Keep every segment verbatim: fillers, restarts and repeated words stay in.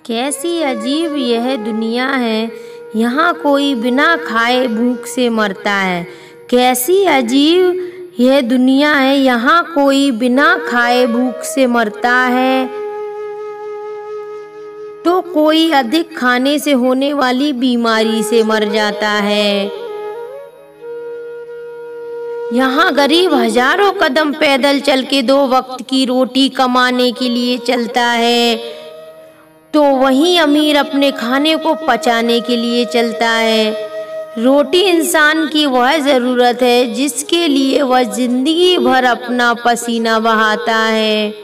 कैसी अजीब यह दुनिया है, यहाँ कोई बिना खाए भूख से मरता है। कैसी अजीब यह दुनिया है, यहाँ कोई बिना खाए भूख से मरता है। तो कोई अधिक खाने से होने वाली बीमारी से मर जाता है। यहाँ गरीब हजारों कदम पैदल चल के दो वक्त की रोटी कमाने के लिए चलता है, तो वहीं अमीर अपने खाने को पचाने के लिए चलता है। रोटी इंसान की वह ज़रूरत है जिसके लिए वह जिंदगी भर अपना पसीना बहाता है।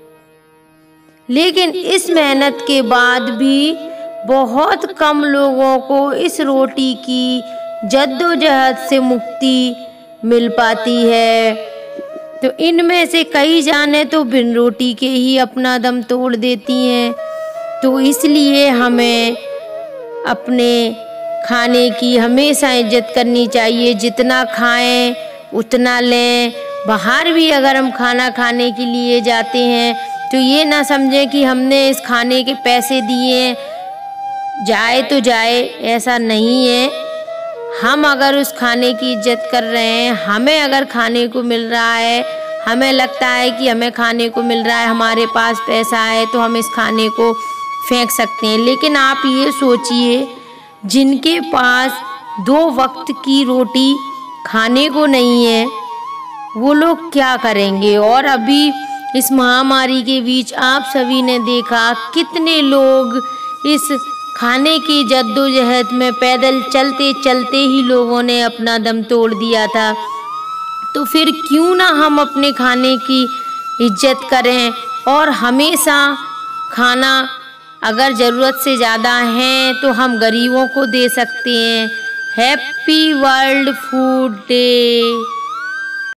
लेकिन इस मेहनत के बाद भी बहुत कम लोगों को इस रोटी की जद्दोजहद से मुक्ति मिल पाती है। तो इनमें से कई जानें तो बिन रोटी के ही अपना दम तोड़ देती हैं। तो इसलिए हमें अपने खाने की हमेशा इज्जत करनी चाहिए। जितना खाएं उतना लें। बाहर भी अगर हम खाना खाने के लिए जाते हैं तो ये ना समझें कि हमने इस खाने के पैसे दिए, जाए तो जाए, ऐसा नहीं है। हम अगर उस खाने की इज्जत कर रहे हैं, हमें अगर खाने को मिल रहा है, हमें लगता है कि हमें खाने को मिल रहा है, हमारे पास पैसा है, तो हम इस खाने को फेंक सकते हैं। लेकिन आप ये सोचिए, जिनके पास दो वक्त की रोटी खाने को नहीं है, वो लोग क्या करेंगे। और अभी इस महामारी के बीच आप सभी ने देखा कितने लोग इस खाने की जद्दोजहद में पैदल चलते चलते ही लोगों ने अपना दम तोड़ दिया था। तो फिर क्यों ना हम अपने खाने की इज्जत करें और हमेशा खाना अगर ज़रूरत से ज़्यादा है तो हम गरीबों को दे सकते हैं। Happy world food day.